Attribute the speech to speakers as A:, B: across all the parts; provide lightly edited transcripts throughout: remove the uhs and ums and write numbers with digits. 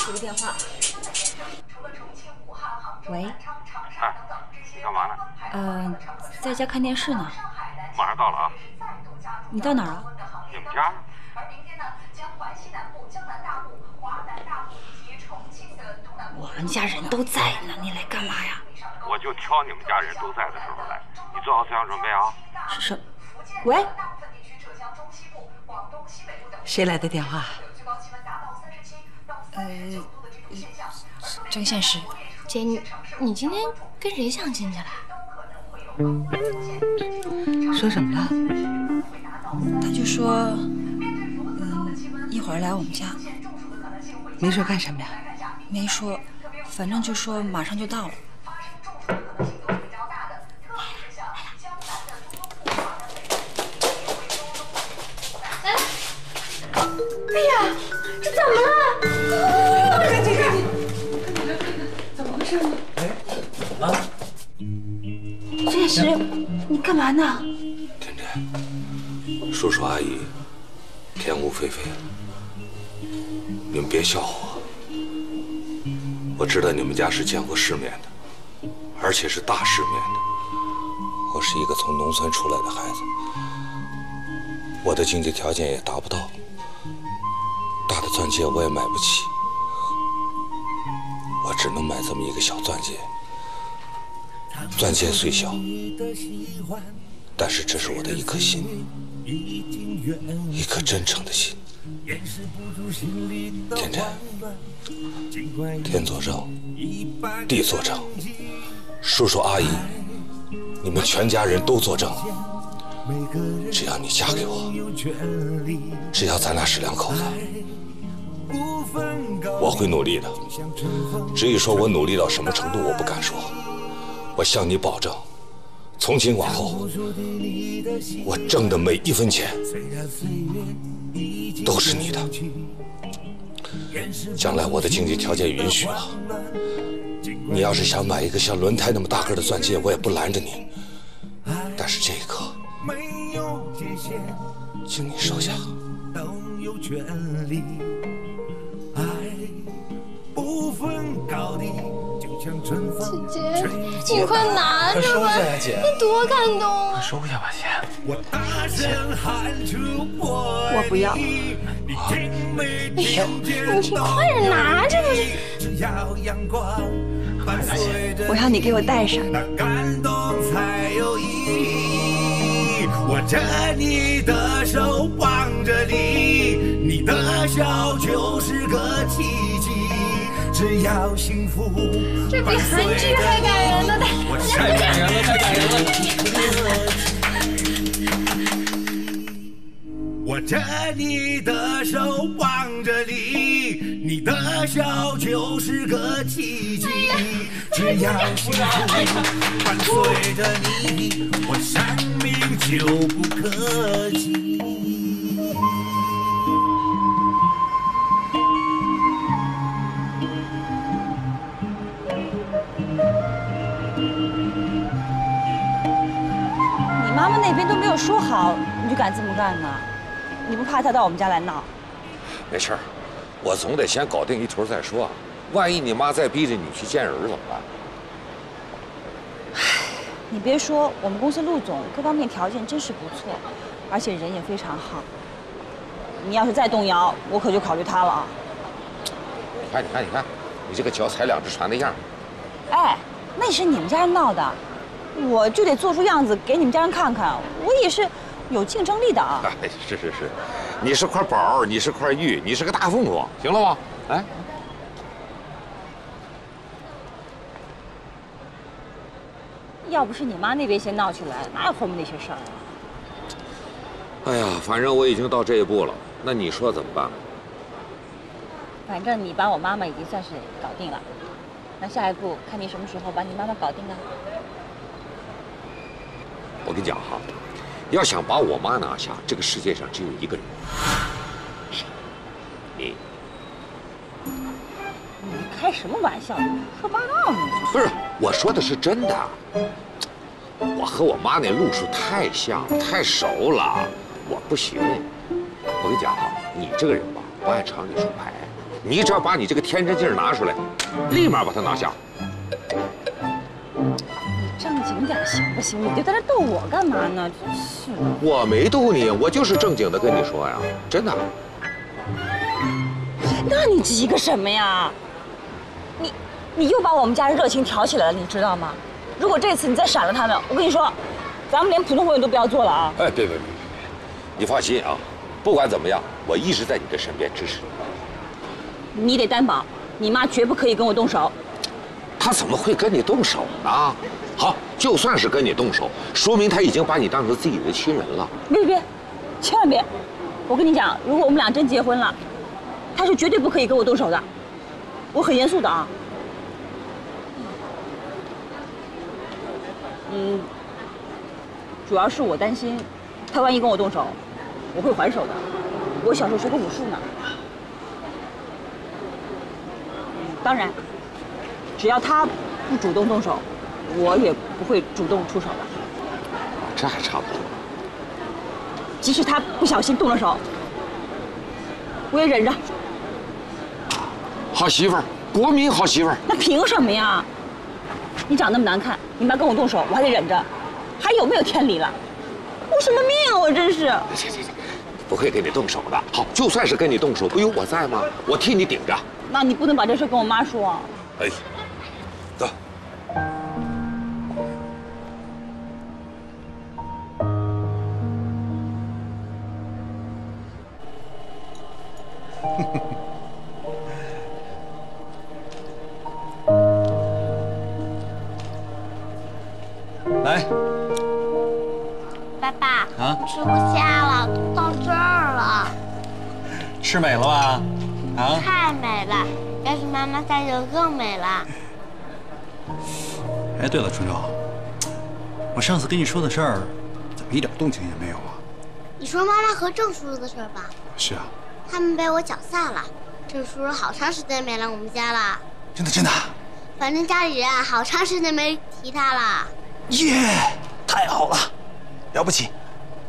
A: 接个电话。喂。
B: 哎，你干嘛呢？
A: 在家看电视呢。
B: 马上到了啊。
A: 你到哪儿啊？
B: 你们家。
A: 我们家人都在呢，你来干嘛呀？
B: 我就挑你们家人都在的时候来，你做好思想准备啊。
A: 是。喂。
C: 谁来的电话？
A: 张现实。
D: 姐，你今天跟谁相亲去了？
C: 说什么了？
A: 他就说，一会儿来我们家。
C: 没说干什么呀？
A: 没说，反正就说马上就到了。
D: 来，哎呀，这怎么了？
C: 赶紧，怎么回事呢？
A: 现实，你干嘛呢？
E: 甜甜，叔叔阿姨，天无非非，你们别笑话我。我知道你们家是见过世面的，而且是大世面的。我是一个从农村出来的孩子，我的经济条件也达不到，大的钻戒我也买不起，我只能买这么一个小钻戒。钻戒虽小，但是这是我的一颗心，一颗真诚的心。甜甜，天作证，地作证，叔叔阿姨，你们全家人都作证。只要你嫁给我，只要咱俩是两口子，我会努力的。至于说我努力到什么程度，我不敢说。我向你保证，从今往后，我挣的每一分钱都是你的。将来我的经济条件允许了，你要是想买一个像轮胎那么大个的钻戒，我也不拦着你。但是这一刻，请你收下。
D: 姐姐，你快拿着吧，
F: 姐，
D: 你多感动啊！
F: 快收下吧，姐。
A: 我不要。
D: 哎呦，你快点拿着吧！
A: 我要你给我戴上。
G: 握着你的手，望着你，你的笑就是个奇迹。只要幸福，
D: 这比韩剧还感人了，
F: 太感人了，太感人了！
G: 握着你的手，望着你，你的笑就是个奇迹。只要幸福伴随着你，我生命就不可及。
A: 你妈妈那边都没有说好，你就敢这么干呢？你不怕她到我们家来闹？
E: 没事儿，我总得先搞定一头再说。万一你妈再逼着你去见人怎么办？
A: 你别说，我们公司陆总各方面条件真是不错，而且人也非常好。你要是再动摇，我可就考虑他了啊！
E: 你看，你这个脚踩两只船的样。
A: 哎，那是你们家人闹的，我就得做出样子给你们家人看看，我也是有竞争力的啊！
E: 是，你是块宝，你是块玉，你是个大凤凰，行了吗？哎。
A: 要不是你妈那边先闹起来，哪有后面那些事儿啊？
E: 哎呀，反正我已经到这一步了，那你说怎么办？
A: 反正你把我妈妈已经算是搞定了，那下一步看你什么时候把你妈妈搞定啊？
E: 我跟你讲哈，要想把我妈拿下，这个世界上只有一个人，谁？你。
A: 你开什么玩笑？说八道呢？
E: 不是，我说的是真的。我和我妈那路数太像了，太熟了，我不行。我跟你讲啊，你这个人吧，不按常理出牌， 你只要把你这个天真劲儿拿出来，立马把他拿下。
A: 你正经点行不行？你就在这逗我干嘛呢？真是的。
E: 我没逗你，我就是正经的跟你说呀，真的。
A: 那你急个什么呀？你又把我们家热情挑起来了，你知道吗？如果这次你再闪了他们，我跟你说，咱们连普通会员都不要做了啊！
E: 哎，别，你放心啊，不管怎么样，我一直在你的身边支持你。
A: 你得担保，你妈绝不可以跟我动手。
E: 她怎么会跟你动手呢？好，就算是跟你动手，说明她已经把你当成自己的亲人了。
A: 别，千万别！我跟你讲，如果我们俩真结婚了，她是绝对不可以跟我动手的。我很严肃的啊。主要是我担心，他万一跟我动手，我会还手的。我小时候学过武术呢。当然，只要他不主动动手，我也不会主动出手的。
E: 这还差不多。
A: 即使他不小心动了手，我也忍着。
E: 好媳妇儿，国民好媳妇儿。
A: 那凭什么呀？你长那么难看，你妈跟我动手，我还得忍着，还有没有天理了？我什么命啊！我真是。
E: 行，不会跟你动手的。好，就算是跟你动手，不有我在吗？我替你顶着。
A: 那你不能把这事跟我妈说。
E: 哎，走。
F: 来，
D: 爸爸
F: 啊，
D: 吃不下了，都到这儿了。
F: 吃美了吧？啊，
D: 太美了，要是妈妈在就更美了。
F: 哎，对了，春州，我上次跟你说的事儿，怎么一点动静也没有啊？
D: 你说妈妈和郑叔叔的事儿吧？
F: 是啊。
D: 他们被我搅散了，郑叔叔好长时间没来我们家了。
F: 真的？
D: 反正家里人啊，好长时间没提他了。
F: 耶，太好了，了不起。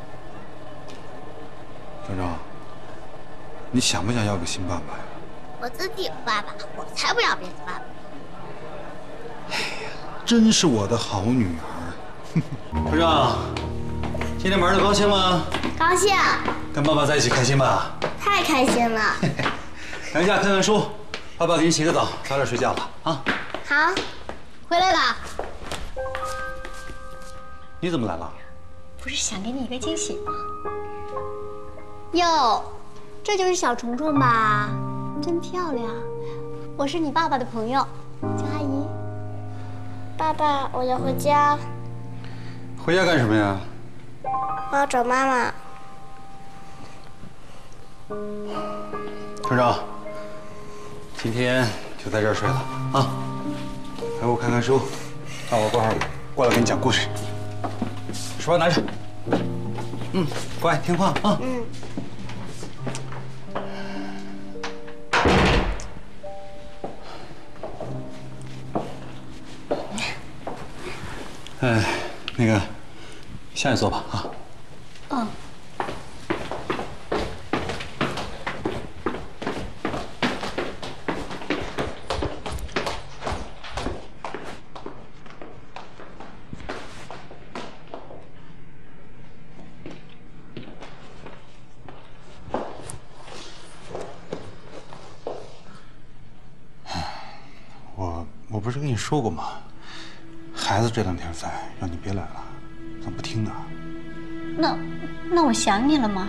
F: 郑州，你想不想要个新爸爸呀？
D: 我自己有爸爸，我才不要别的爸爸。
F: 真是我的好女儿。郑州，今天玩的高兴吗？
D: 高兴。
F: 跟爸爸在一起开心吧？
D: 太开心了。
F: 等一下看看书，爸爸给你洗个澡，早点睡觉吧。啊。
D: 好，回来了。
F: 你怎么来了？
D: 不是想给你一个惊喜吗？哟，这就是小虫虫吧？真漂亮。我是你爸爸的朋友，叫阿姨。爸爸，我要回家。
F: 回家干什么呀？
D: 我要找妈妈。
F: 春州，今天就在这儿睡了啊！陪我看看书，那我过会儿过来给你讲故事。书包拿着。乖，听话啊。那个，下去坐吧啊。我不是跟你说过吗？孩子这2天在，让你别来了，怎么不听呢？
D: 那我想你了吗？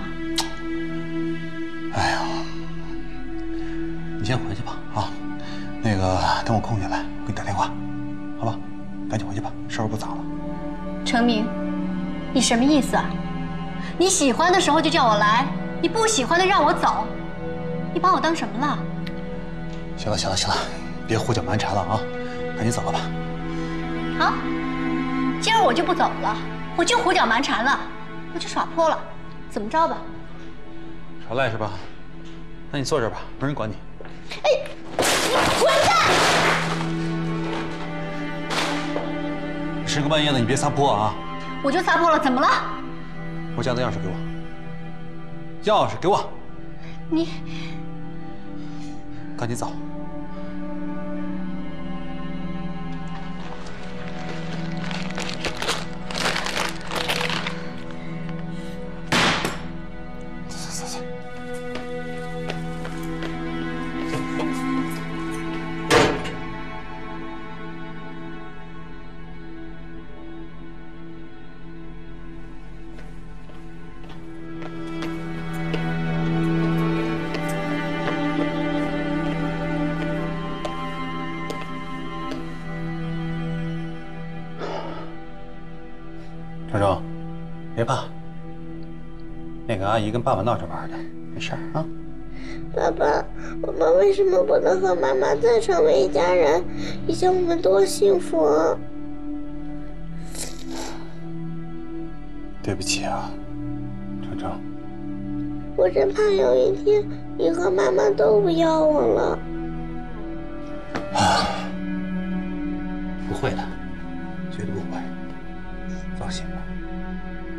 F: 哎呀，你先回去吧啊！那个等我空下来，我给你打电话，好吧？赶紧回去吧，时候不早了。
D: 程明，你什么意思啊？你喜欢的时候就叫我来，你不喜欢的让我走，你把我当什么了？
F: 行了，别胡搅蛮缠了啊！赶紧走了吧。
D: 好，今儿我就不走了，我就胡搅蛮缠了，我就耍泼了，怎么着吧？
F: 耍赖是吧？那你坐这儿吧，没人管你。
D: 哎，你混蛋！
F: 深更半夜的，你别撒泼啊！
D: 我就撒泼了，怎么了？
F: 我家的钥匙给我，钥匙给我。
D: 你
F: 赶紧走。走。程程，别怕，那个阿姨跟爸爸闹着玩的，没事儿啊。
D: 爸爸，我们为什么不能和妈妈再成为一家人？以前我们多幸福啊！
F: 对不起啊，程程。
D: 我真怕有一天你和妈妈都不要我了。
F: 不会的，绝对不会，放心吧。